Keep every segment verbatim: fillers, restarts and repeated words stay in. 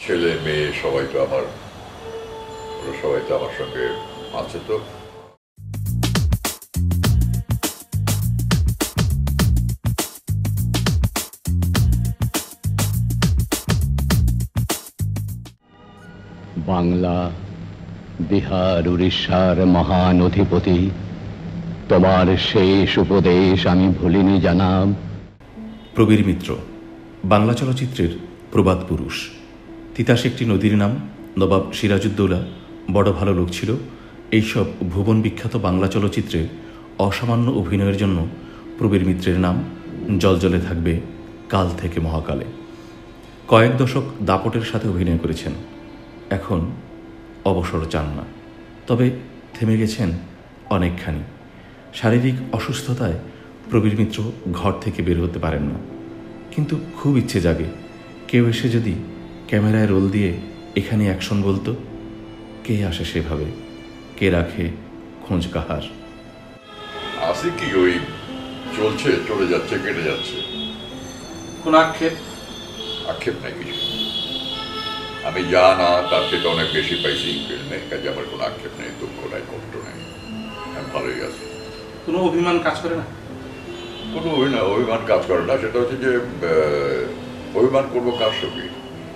ছেলে মেয়ে সবাই তো আমার সবাই তো আমার সঙ্গে আছে। তো বাংলা, বিহার, উড়িষ্যার মহান অধিপতি, তোমার শেষ উপদেশ আমি ভুলিনি জানাব। প্রবীর মিত্র বাংলা চলচ্চিত্রের প্রবাদ পুরুষ। তিতাস একটি নদীর নাম, নবাব সিরাজউদ্দৌলা, বড় ভালো লোক ছিল। এইসব ভুবন বিখ্যাত বাংলা চলচ্চিত্রে অসামান্য অভিনয়ের জন্য প্রবীর মিত্রের নাম জলজলে থাকবে কাল থেকে মহাকালে। কয়েক দশক দাপটের সাথে অভিনয় করেছেন, এখন অবসর চান না, তবে থেমে গেছেন অনেকখানি। শারীরিক অসুস্থতায় প্রবীর মিত্র ঘর থেকে বের হতে পারেন না, কিন্তু খুব ইচ্ছে জাগে কেউ এসে যদি ক্যামেরায় রোল দিয়ে এখানে অ্যাকশন বলতো। কে আসে সেভাবে, কে রাখে খোঁজ কাহার? আসি কি ওই চলছে, চলে যাচ্ছে, কেটে যাচ্ছে। কোন আক্ষেপ? আক্ষেপ নাই কিছু। আমি যা না তার থেকে অনেক বেশি পাইছি ফিল্মে, কাজে আমার কোনো আক্ষেপ নেই, দুঃখ নাই, কষ্ট নেই, আমি ভালোই আছি। কোনো অভিমান কাজ করে না? কোনো অভিনয় অভিমান কাজ করে না। সেটা হচ্ছে যে অভিমান করবো কার সঙ্গে?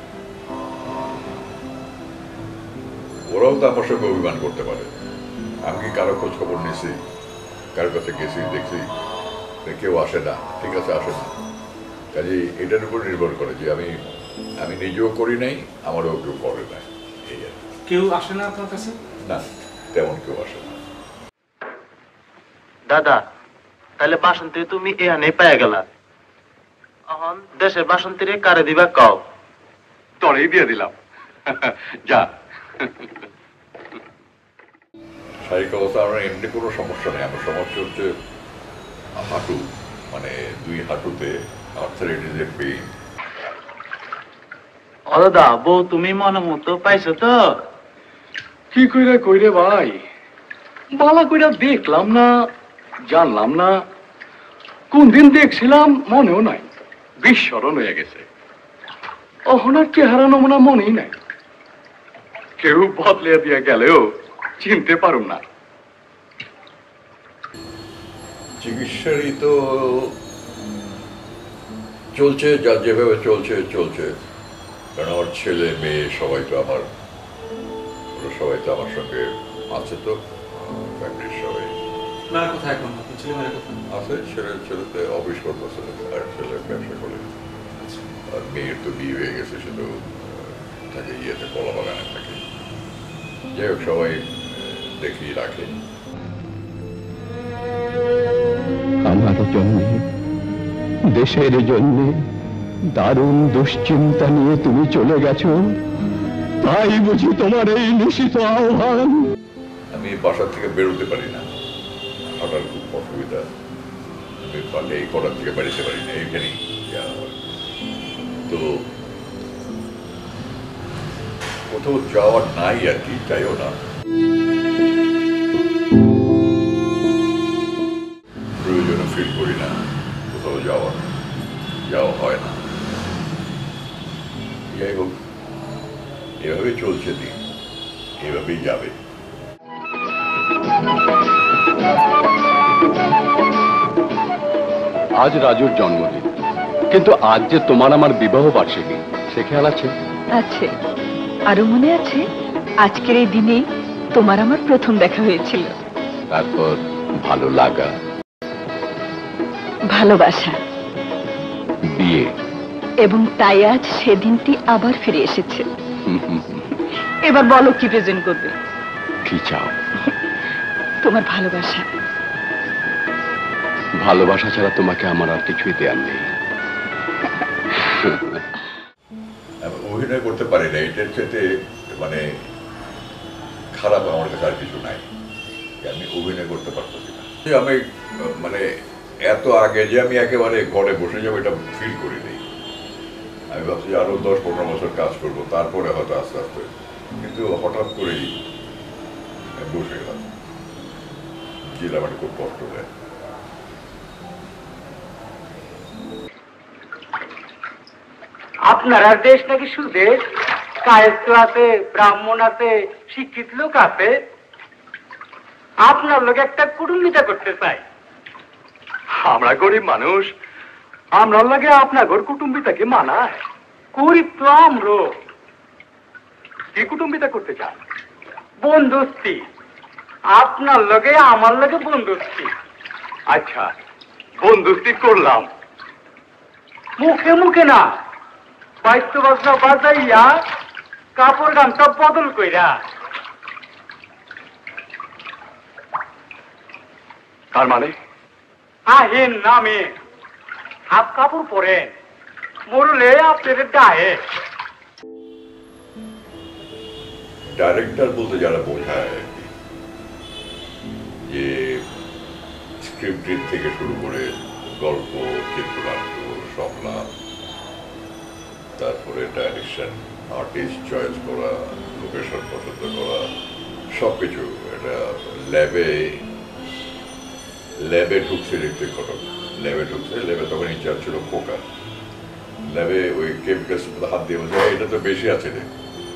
ওরাও তো আমার সঙ্গে অভিমান করতে পারে। আমি কি কারো খোঁজ খবর নিছি, কারোর কাছে গেছি, দেখছি কেউ আসে না, ঠিক আছে আসে না, কাজে এটার উপর নির্ভর করে যে আমি আমি নিজেও করি নাই, আমারও কেউ করে নাই। এই আর কেউ আসে না আপনার কাছে? না, তেমন কেউ আসে না। দাদা, তাহলে বাসন্তী তুমি এখানে পেয়ে গেলা, এখন দেশের বাসন্তীরে কারে দিবা কও? তোরেই দিয়ে দিলাম, যা। শারীরিক অবস্থা আমার এমনি কোনো সমস্যা নেই। আমার সমস্যা হচ্ছে হাঁটু, মানে দুই হাঁটুতে আর্থারাইটিসের পেইন। ও দাদা, বউ তুমি মনে মতো পাইছো তো? কি কইরা কইরে ভাই, বালা কইরা দেখলাম না, জানলাম না, কোন দিন দেখছিলাম মনেও নাই, বিস্মরণ হয়ে গেছে। অহনার চেহারা নমুনা মনেই নাই, কেউ বদলে দিয়ে গেলেও চিনতে পারুম না। চিকিৎসারই তো চলছে, যা যেভাবে চলছে চলছে। কারণ আমার ছেলে মেয়ে সবাই তো আমার সবাই তো আমার সঙ্গে আছে। তো ফ্যামিলির সবাই কোথায় এখন? ছেলেমেয়েরা কোথায় আছে? ছেলে ছেলেতে অফিস করতেছে, আর ছেলে ব্যবসা করে। আর মেয়ের তো বিয়ে হয়ে গেছে, সে তো থাকে ইয়েতে, কলা বাগানে থাকে। যাই হোক, সবাই দেখি রাখে। আমার জন্যে, দেশের জন্যে দারুণ দুশ্চিন্তা নিয়ে তুমি চলে গেছো, তাই বুঝি তোমার এই নিশিত আহ্বান? আমি বাসার থেকে বেরোতে পারি না, হাঁটার খুব অসুবিধা। আমি পারলে এই কটার থেকে বেরোতে পারি না, এইখানেই তো কোথাও যাওয়ার নাই আর কি, চাইও না। প্রয়োজনও ফিল করি না কোথাও যাওয়ার, যাওয়া হয় না। যাই হোক, এভাবেই চলছে দিন, এভাবেই যাবে। আজ রাজুর জন্মদিন, কিন্তু আজ যে তোমার আমার বিবাহ বার্ষিকী, সে খেয়াল আছে? আছে, আরো মনে আছে আজকের এই দিনেই তোমার আমার প্রথম দেখা হয়েছিল। তারপর ভালো লাগা, ভালোবাসা, বিয়ে, এবং তাই আজ সেদিনটি আবার ফিরে এসেছে। এবার বলো কি প্রেজেন্ট করবে? কি চাও? তোমার ভালোবাসা। ভালোবাসা ছাড়া তোমাকে আমার আর কিছুই দেয়ার নেই। আমি অভিনয় করতে পারি না, এটার ক্ষেত্রে মানে খারাপ আমার কাছে আর কিছু নাই, আমি অভিনয় করতে পারতেছি না। আমি মানে এত আগে যে আমি একেবারে ঘরে বসে যাবো এটা ফিল করি নেই। আমি ভাবছি আরো দশ পনেরো বছর কাজ করবো, তারপরে হয়তো আস্তে আস্তে, কিন্তু হঠাৎ করেই বসে গেলাম, যেটা আমার খুব কষ্ট দেয়। আপনার আর দেশ নাকি সুদেশ? কায়স্থ আছে, ব্রাহ্মণ আছে, শিক্ষিত লোক আছে। আপনার লোক একটা কুটুম্বিতা করতে চাই। আমরা গরিব মানুষ, আমরা লাগে আপনার ঘর কুটুম্বিতাকে মানায়। গরিব তো আমরো। কি কুটুম্বিতা করতে চান? বন্ধুস্তি, আপনার লগে আমার লগে বন্ধুস্তি। আচ্ছা, বন্ধুস্তি করলাম। মুখে মুখে না, বাদ্য বাজনা বাজাইয়া কাপড় গামছা বদল কইরা। তার মানে আহেন নামে হাফ কাপড় পরেন, মরলে আপনাদের ডায়ে। ডাইরেক্টর বলতে যারা বোঝায় আর কি, যে স্ক্রিপ্ট থেকে শুরু করে গল্প, চিত্রনাট্য, সংলাপ, তারপরে ডাইরেকশন, আর্টিস্ট চয়েস করা, লোকেশন পছন্দ করা, সবকিছু এটা ল্যাবে ল্যাবে ঢুকছে ঋত্বিক ঘটক। ল্যাবে ঢুকছে, ল্যাবে তখন ইনচার্জ ছিল খোকা। ল্যাবে ওই কেমিক্যালস হাত দিয়ে বলছে এটা তো বেশি আছে রে,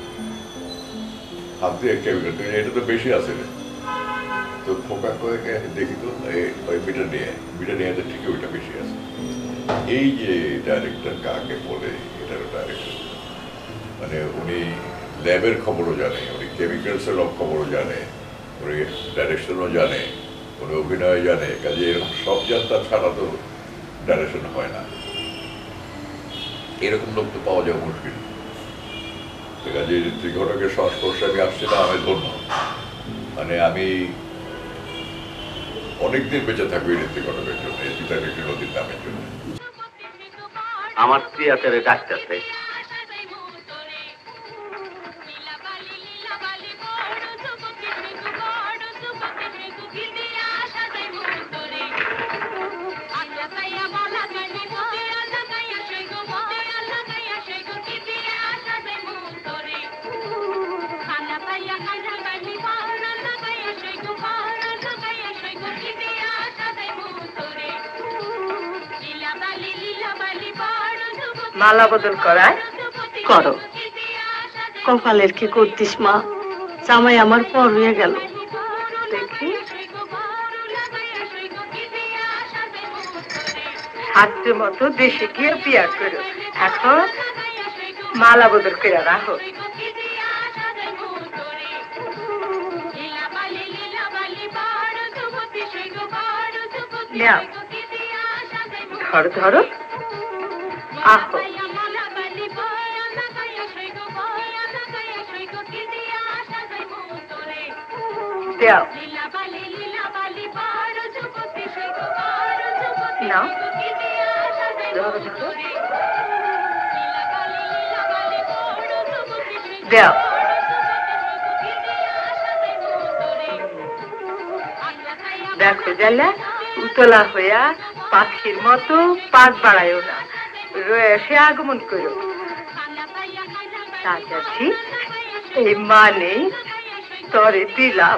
হাত দিয়ে কেমিক্যাল এটা তো বেশি আছে রে। তো খোকা কয়েকে দেখি তো ওই মিটার নিয়ে মিটার নিয়ে তো ঠিকই ওইটা বেশি আছে। এই যে ডাইরেক্টর কাকে বলে, এটারও ডাইরেক্টর মানে উনি ল্যাবের খবরও জানে, উনি কেমিক্যালসের খবরও জানে, উনি ডাইরেকশনও জানে, উনি অভিনয় জানে। কাজে এরকম সব জানতা ছাড়া তো ডাইরেকশন হয় না। এরকম লোক তো পাওয়া যাওয়া মুশকিল। কাজে ঋত্বিক ঘটকের সংস্পর্শে আমি আসছি না, আমি ধন্য। মানে আমি অনেকদিন বেঁচে থাকবো ঋত্বিক ঘটকের জন্য, পিতার একটি নদীর নামের জন্য। আমার থিয়েটারে ডাকতেছে। মালা বদল করায় করো। কপালের কি করতিস মা, জামাই আমার পর হয়ে গেল। দেখি সাধ্য মতো দেশে গিয়ে বিয়া করো, এখন মালা বদল করে রাখো। ধরো ধরো, আহো দাও, নাও ধরো ধরো, দাও। দেখো জালা, উতলা হইয়া পাখির মতো পাক বাড়ায়ও না, রয়েসে আগমন করো। রাজাজি, এই মানে তরে দিলাম।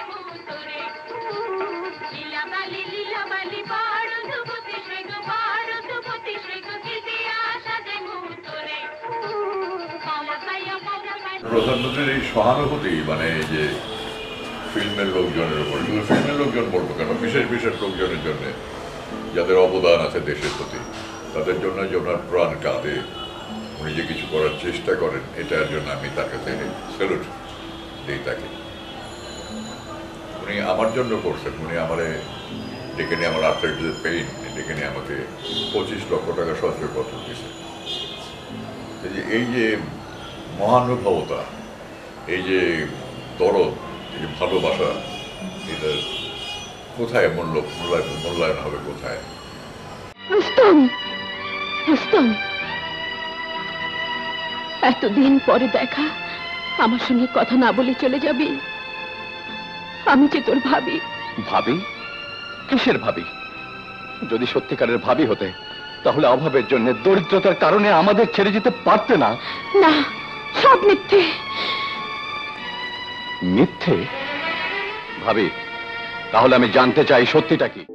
প্রধানমন্ত্রীর এই সহানুভূতি মানে যে ফিল্মের লোকজনের উপর, শুধু ফিল্মের লোকজন বলবো কেন, বিশেষ বিশেষ লোকজনের জন্য যাদের অবদান আছে দেশের প্রতি, তাদের জন্য যে ওনার প্রাণ কাঁদে, উনি যে কিছু করার চেষ্টা করেন, এটার জন্য আমি তার কাছে স্যালুট দিই তাকে। উনি আমার জন্য করছেন, উনি আমারে ডেকে নিয়ে আমার আর্থাইটিসের পেইন ডেকে নিয়ে আমাকে পঁচিশ লক্ষ টাকা সঞ্চয়পত্র দিয়েছে। এই যে মহানুভবতা, এই যে দরদ, এই যে ভালোবাসা, এটা কোথায় মূল্য মূল্যায়ন মূল্যায়ন হবে কোথায়? রুস্তম, রুস্তম, এতদিন পরে দেখা, আমার সঙ্গে কথা না বলে চলে যাবি? আমি যে তোর ভাবি। ভাবি? কিসের ভাবি? যদি সত্যিকারের ভাবি হতে, তাহলে অভাবের জন্য, দরিদ্রতার কারণে আমাদের ছেড়ে যেতে পারতে না। না, সব মিথ্যে। মিথ্যে? ভাবি, তাহলে আমি জানতে চাই সত্যিটা কি।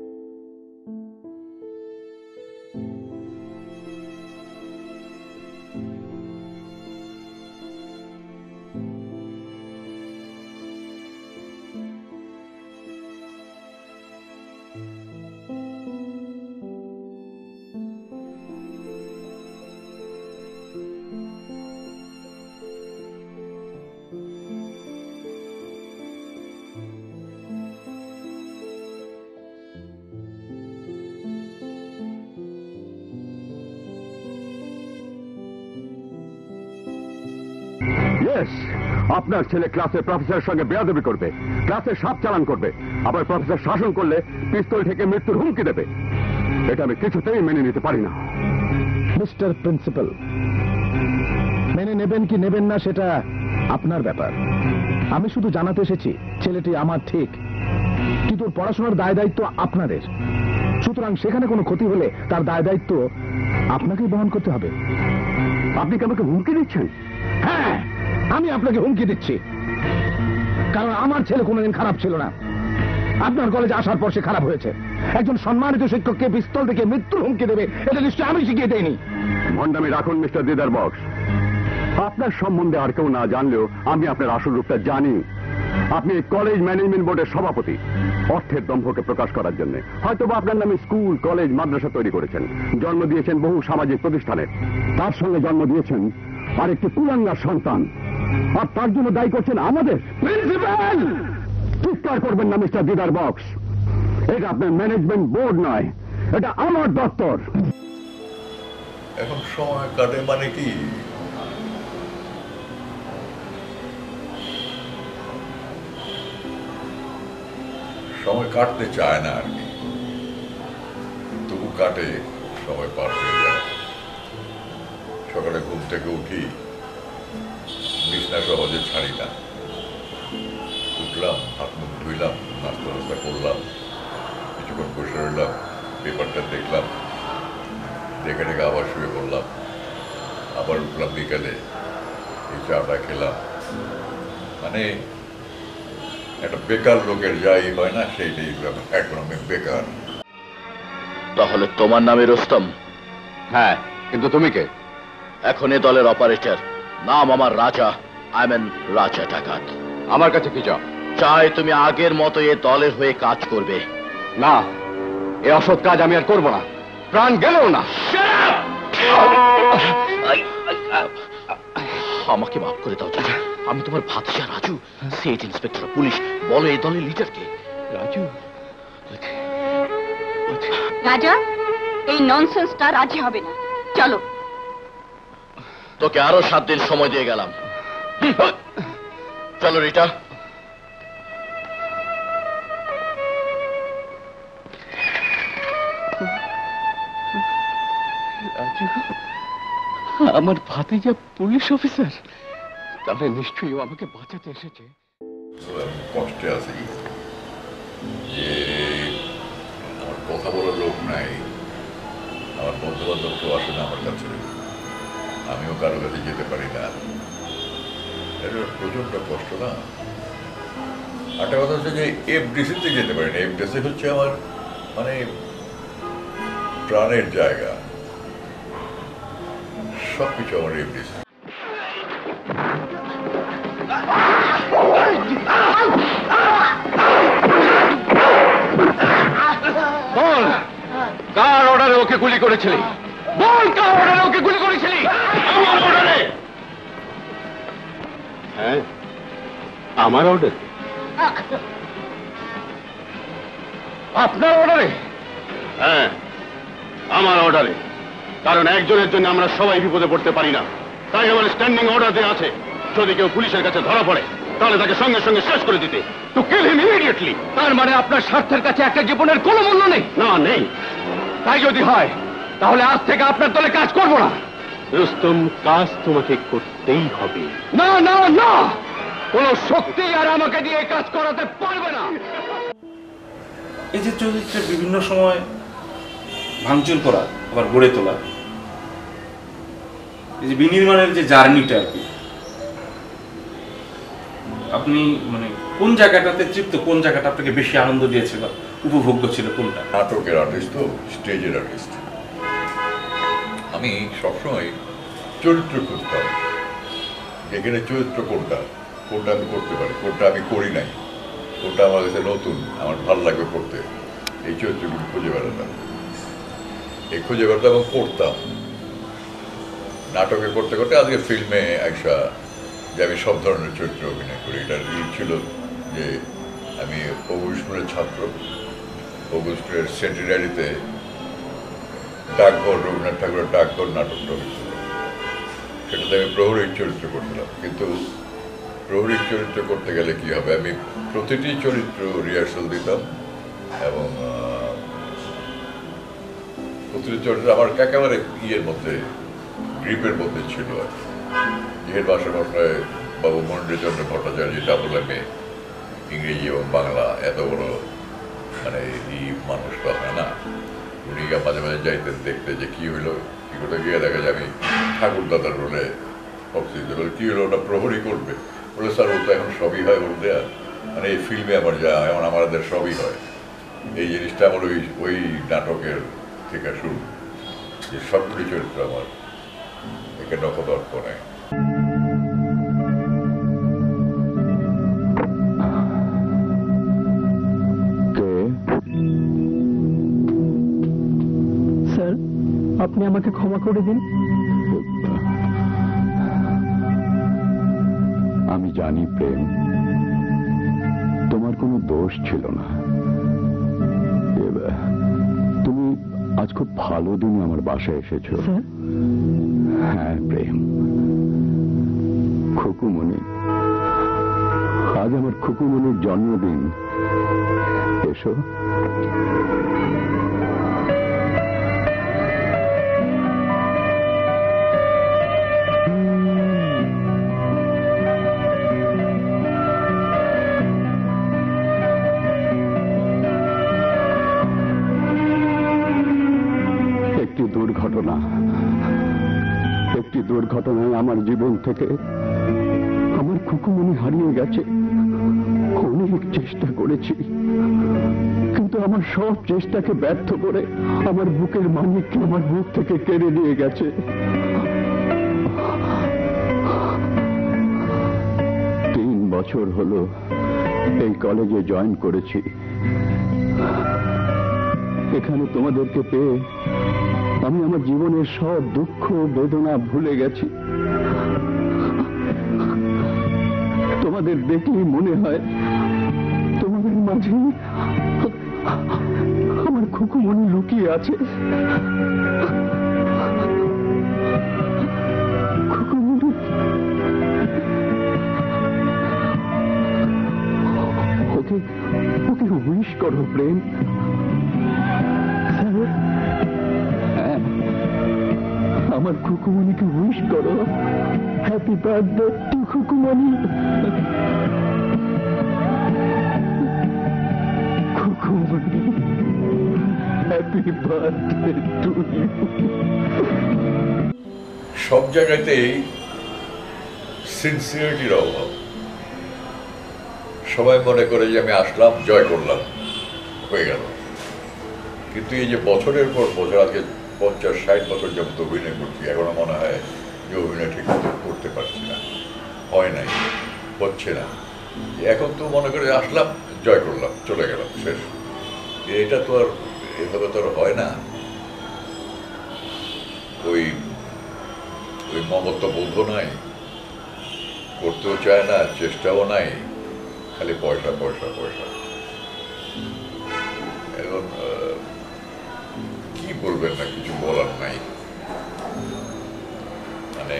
ইয়েস, আপনার ছেলে ক্লাসে প্রফেসরের সঙ্গে বেয়াদবি করবে, ক্লাসে সাপ চালান করবে, আবার প্রফেসর শাসন করলে পিস্তল থেকে মৃত্যুর হুমকি দেবে। এটা আমি কিছুতেই মেনে নিতে পারি না। মিস্টার প্রিন্সিপাল, মেনে নেবেন কি নেবেন না সেটা আপনার ব্যাপার। আমি শুধু জানাতে এসেছি ছেলেটি আমার ঠিক, কিন্তু ওর পড়াশোনার দায় দায়িত্ব আপনাদের। সুতরাং সেখানে কোনো ক্ষতি হলে তার দায় দায়িত্ব আপনাকেই বহন করতে হবে। আপনি কি আমাকে হুমকি দিচ্ছেন? হ্যাঁ, আমি আপনাকে হুমকি দিচ্ছি, কারণ আমার ছেলে কোনোদিন খারাপ ছিল না। আপনার কলেজে আসার পর সে খারাপ হয়েছে। একজন সম্মানিত শিক্ষককে পিস্তল থেকে মৃত্যুর হুমকি দেবে, এটা নিশ্চয়ই আমি শিখিয়ে দেইনি। ভণ্ডামি রাখুন মিস্টার দিদার বক্স। আপনার সম্বন্ধে আর কেউ না জানলেও আমি আপনার আসল রূপটা জানি। আপনি কলেজ ম্যানেজমেন্ট বোর্ডের সভাপতি, অর্থের দম্ভকে প্রকাশ করার জন্য হয়তোবা আপনার নামে স্কুল, কলেজ, মাদ্রাসা তৈরি করেছেন, জন্ম দিয়েছেন বহু সামাজিক প্রতিষ্ঠানে, তার সঙ্গে জন্ম দিয়েছেন আরেকটি কুলাঙ্গার সন্তান, আর তার জন্য দায়ী করছেন আমাদের। প্রিন্সিপাল, চিৎকার করবেন না মিস্টার দিদার বক্স। এটা আপনার ম্যানেজমেন্ট বোর্ড নয়, এটা আমার দপ্তর। এখন সময় কাটে মানে কি? সময় কাটতে চায় না আর কি, তবু কাটে, সময় পার হয়ে যায়। সকালে ঘুম থেকে উঠি, বিছনা সহজে ছাড়ি না। উঠলাম, হাত মুখ ধুইলাম, নাস্তা নাস্তা করলাম, কিছুক্ষণ বসে রইলাম, পেপারটা দেখলাম, দেখে দেখে আবার শুয়ে পড়লাম, আবার উঠলাম বিকালে, এই চাটা খেলাম। মানে একটা বেকার লোকের যাই হয় না, সেইটাই এখন আমি বেকার। তাহলে তোমার নামে রুস্তম? হ্যাঁ, কিন্তু তুমি কে? এখন এ দলের অপারেটর, নাম আমার রাজা। আই মিন রাজা ডাকাত। আমার কাছে কি চাও? চাই তুমি আগের মতো এ দলের হয়ে কাজ করবে। না, এ অসৎ কাজ আমি আর করবো না, প্রাণ গেলেও না। আমাকে মাফ করে দাও চাচা, আমি তোমার ভাতিজা রাজু, স্টেট ইন্সপেক্টর পুলিশ। বলো এই দলের লিডার কে? রাজু? রাজা, এই ননসেন্সটা রাজি হবে না, চলো। তোকে আরো সাত দিন সময় দিয়ে গেলাম, চলো রিটা। রাজু আমার ভাতিজা পুলিশ অফিসার, তাহলে নিশ্চয়ই ও আমাকে বাঁচাতে এসেছে। কষ্টে আছি যে আমার কথা বলার লোক নাই, আমার বন্ধু বান্ধব কেউ আসে না আমার কাছে, আমিও কারো কাছে যেতে পারি না। এটা প্রচন্ড কষ্ট না? একটা কথা হচ্ছে যে এফডিসিতে যেতে পারি না। এফডিসি হচ্ছে আমার মানে প্রাণের জায়গা, সবকিছু আমার এফডিসি। বল, কার অর্ডারে ওকে গুলি করেছিলি? বল, কার অর্ডারে ওকে গুলি করেছিলি? আমার অর্ডারে। হ্যাঁ, আমার অর্ডারে? আপনার অর্ডারে? হ্যাঁ, আমার অর্ডারে। কারণ একজনের জন্য আমরা সবাই বিপদে পড়তে পারি না, তাই আমার স্ট্যান্ডিং অর্ডার দেওয়া আছে, যদি কেউ পুলিশের কাছে ধরা পড়ে তাহলে তাকে সঙ্গে সঙ্গে শেষ করে দিতে, টু কিল হিম ইমিডিয়েটলি। তার মানে আপনার স্বার্থের কাছে একটা জীবনের কোনো মূল্য নেই? না, নেই। তাই যদি হয় তাহলে আজ থেকে আপনার দলে কাজ করব না। রুস্তম, কাজ তোমাকে করতেই হবে। না না না, কোন শক্তি আর আমাকে দিয়ে কাজ করাতে পারবে না। এই যে চরিত্রের বিভিন্ন সময় ভাঙচুর করা, আবার গড়ে তোলা, এই যে বিনির্মাণের যে জার্নিটা আর কি, আপনি মানে কোন জায়গাটাতে তৃপ্ত, কোন জায়গাটা আপনাকে বেশি আনন্দ দিয়েছিল, উপভোগ্য ছিল কোনটা? নাটকের আর্টিস্ট তো, স্টেজের আর্টিস্ট। আমি সবসময় চরিত্র খুঁজতাম, এখানে চরিত্র কোনটা কোনটা আমি করতে পারি, কোনটা আমি করি নাই, কোনটা আমার কাছে নতুন, আমার ভালো লাগবে করতে, এই চরিত্রগুলো খুঁজে বেড়াতাম। এই খুঁজে বেড়াতাম এবং করতাম। নাটকে করতে করতে আজকে ফিল্মে একটা যে আমি সব ধরনের চরিত্র অভিনয় করি। এটার ই ছিল যে আমি অগুস্টের ছাত্র, অগুস্টের সেন্টিনারিতে ডাকঘর, রবীন্দ্রনাথ ঠাকুরের ডাকঘর নাটকটা হয়েছিল, সেটাতে আমি প্রহরীর চরিত্র করছিলাম। কিন্তু প্রহরীর চরিত্র করতে গেলে কি হবে, আমি প্রতিটি চরিত্র রিহার্সাল দিতাম এবং প্রতিটি চরিত্র আমার একেবারে ইয়ের মধ্যে গ্রিপের মধ্যে ছিল আর কি। ইহের ভাষা ভাষায় বাবু Mandichandra Bhattacharya double M A ইংরেজি এবং বাংলা এত বড় মানে এই মানুষটা হয় না, উনি মাঝে মাঝে যাইতেন দেখতে যে কি হইলো, কি করে গিয়ে দেখা যায় আমি ঠাকুর দাদার রোলে অক্সিজেন বলে কি হলো, ওটা প্রহরী করবে বলে স্যার ও তো এখন সবই হয় ওর দেয়া, মানে এই ফিল্মে আমার যা এখন আমাদের সবই হয়। এই জিনিসটা আমার ওই ওই নাটকের থেকে শুরু, যে সবগুলি চরিত্র আমার একে নখদর্প নেয়। স্যার আপনি আমাকে ক্ষমা করে দিন। আমি জানি প্রেম, তোমার কোনো দোষ ছিল না। তুমি আজ খুব ভালো দিন আমার বাসায় এসেছো। হ্যাঁ প্রেম, খুকুমণি, আজ আমার খুকুমণির জন্মদিন। এসো। একটি দুর্ঘটনা একটি দুর্ঘটনায় আমার জীবন থেকে আমার খুকুমণি হারিয়ে গেছে। অনেক চেষ্টা করেছি, কিন্তু আমার সব চেষ্টাকে ব্যর্থ করে আমার বুকের মানিককে আমার বুক থেকে কেড়ে নিয়ে গেছে। তিন বছর হলো এই কলেজে জয়েন করেছি। এখানে তোমাদেরকে পেয়ে আমি আমার জীবনের সব দুঃখ বেদনা ভুলে গেছি। তোমাদের দেখলেই মনে হয় তোমাদের মাঝে আমার খুকুমণি লুকিয়ে আছে। খুকুমণি, ওকে ওকে উইশ করো প্রেম। হ্যাঁ, আমার খুকুমণিকে উইশ করো। Happy birthday to Khukumoni. Khukumoni, happy birthday to you. সব জায়গাতেই সিনসিয়ারিটির অভাব। সবাই মনে করে যে আমি আসলাম, জয় করলাম, হয়ে গেল। কিন্তু এই যে বছরের পর বছর, আজকে পঞ্চাশ ষাট বছর যখন অভিনয় করছি, এখনো মনে হয় যে অভিনয় ঠিক মতো করতে পারছি না, হয় নাই, হচ্ছে না। এখন তো মনে করে আসলাম, জয় করলাম, চলে গেলাম, শেষ। এটা তো আর এভাবে তো আর হয় না। ওই ওই মমত্ব বোধ নাই, করতেও চায় না, চেষ্টাও নাই, খালি পয়সা পয়সা পয়সা। এখন কি বলবেন না, কিছু বলার নাই। মানে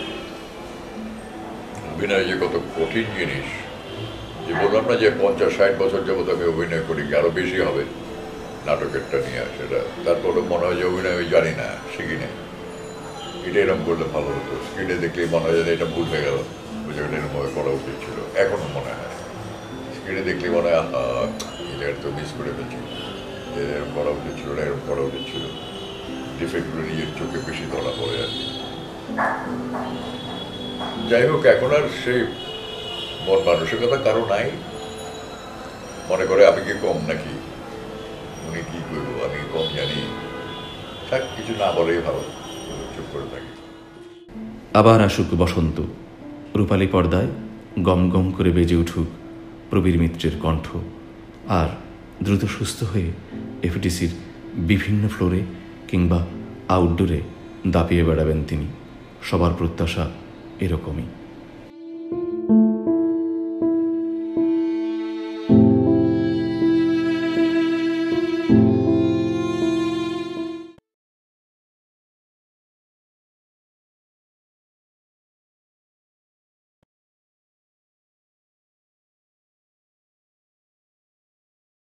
অভিনয় যে কত কঠিন জিনিস, যে বললাম না যে পঞ্চাশ ষাট বছর যাবত আমি অভিনয় করি, আরো বেশি হবে নাটকেরটা নিয়ে, সেটা তারপরে মনে হয় যে অভিনয় আমি জানি না, শিখি না। এটা এরকম করলে ভালো হতো, স্ক্রিনে দেখলেই মনে হয় যে এটা ভুল হয়ে গেল, বুঝে এরকমভাবে করা উচিত ছিল। এখনো মনে হয় স্ক্রিনে দেখলে মনে হয় আহা এই জায়গাটা তো মিস করে ফেলছি, এরকম করা উচিত ছিল না, এরকম করা উচিত ছিল। ডিফেক্টগুলো নিজের চোখে বেশি ধরা পড়ে আর কি। যাই হোক, এখন আর সেই মন মানসিকতা কারো নাই। মনে করে আমি কি কম নাকি, উনি কি করবো, আমি কম জানি, থাক, কিছু না বলেই ভালো, চুপ করে থাকি। আবার আসুক বসন্ত, রূপালী পর্দায় গম গম করে বেজে উঠুক প্রবীর মিত্রের কণ্ঠ, আর দ্রুত সুস্থ হয়ে এফটিসির বিভিন্ন ফ্লোরে কিংবা আউটডোরে দাপিয়ে বেড়াবেন তিনি। সবার প্রত্যাশা এরকমই।